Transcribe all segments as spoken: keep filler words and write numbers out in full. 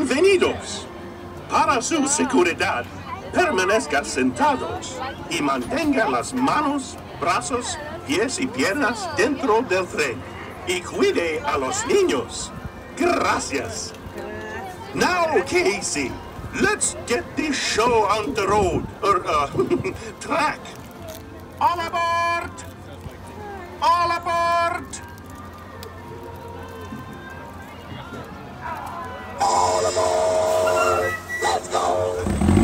Bienvenidos. Para su seguridad, permanezca sentados y mantenga las manos, brazos, pies y piernas dentro del tren. Y cuide a los niños. Gracias. Now, Casey, let's get this show on the road, or, uh, track. All aboard! All aboard! All aboard! Let's go!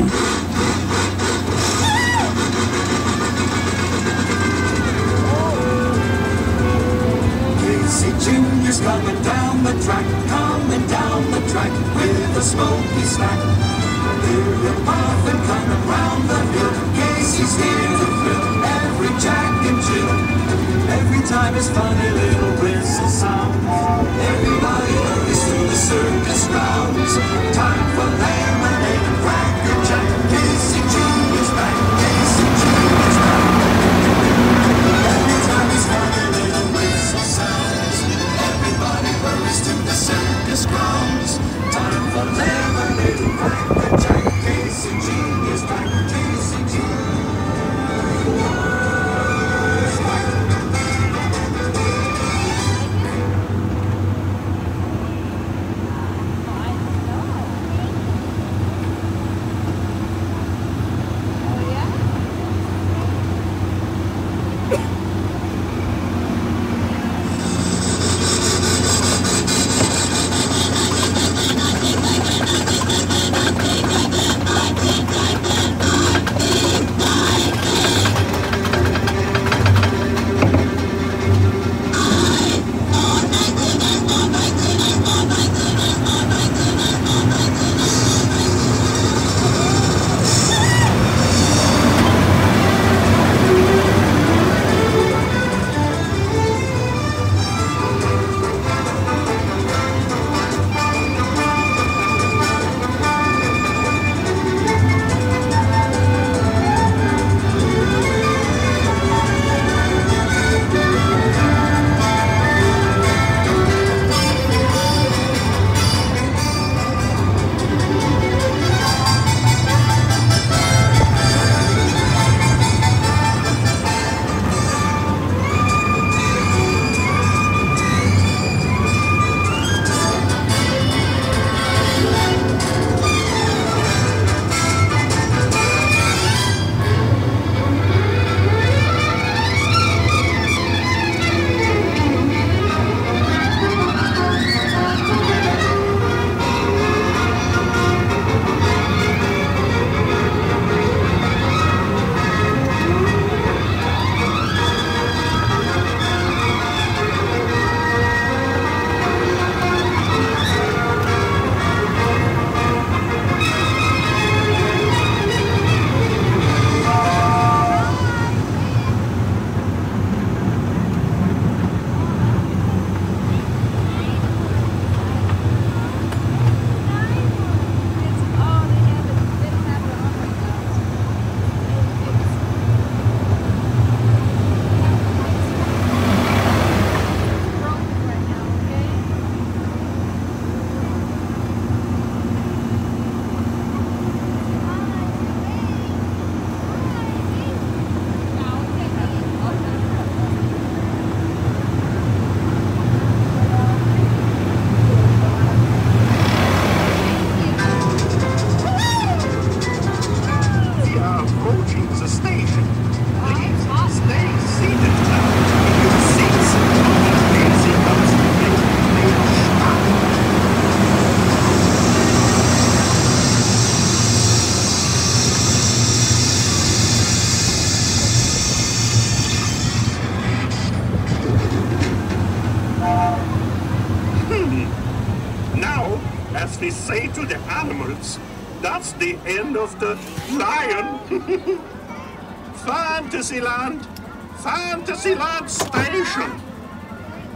Casey Junior's coming down the track, coming down the track with a smoky stack. Hear him puffin' coming round the hill. Casey's here to thrill every Jack and Jill. Every time his funny little whistle sounds, everybody hurries to the circus grounds. Time for lemonade and Cracker Jack. Casey Junior's back, Casey Junior's back. Every time his funny little whistle sounds, everybody hurries to the circus grounds. Time for lemonade and Cracker Jack. Casey Junior's back, Casey Junior's back. As they say to the animals, that's the end of the lion. Fantasyland, Fantasyland Station.